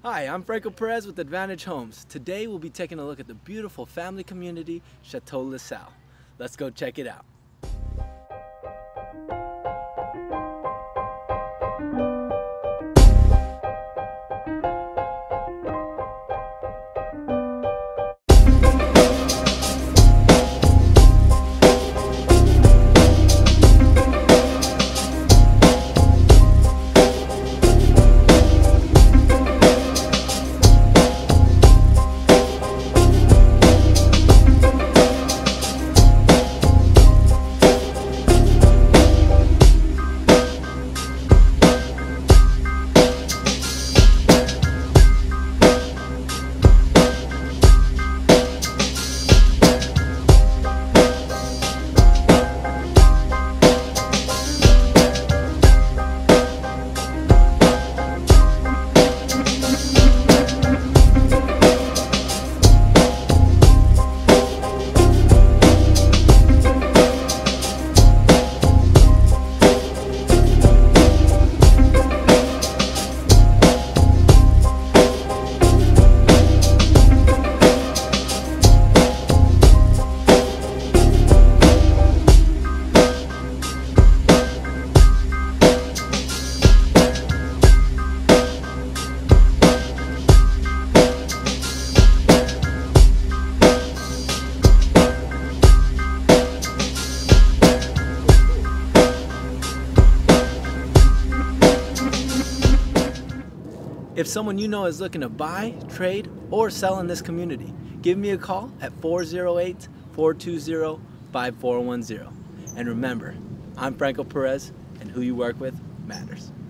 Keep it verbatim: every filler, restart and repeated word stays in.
Hi, I'm Franco Perez with Advantage Homes. Today we'll be taking a look at the beautiful family community, Chateau Salle. Let's go check it out. If someone you know is looking to buy, trade, or sell in this community, give me a call at four oh eight, four two zero, five four one zero. And remember, I'm Franco Perez, and who you work with matters.